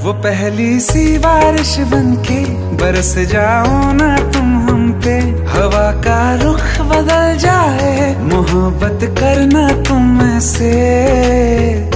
वो पहली सी बारिश बनके बरस जाओ ना तुम हम पे, हवा का रुख बदल जाए मोहब्बत करना तुम से।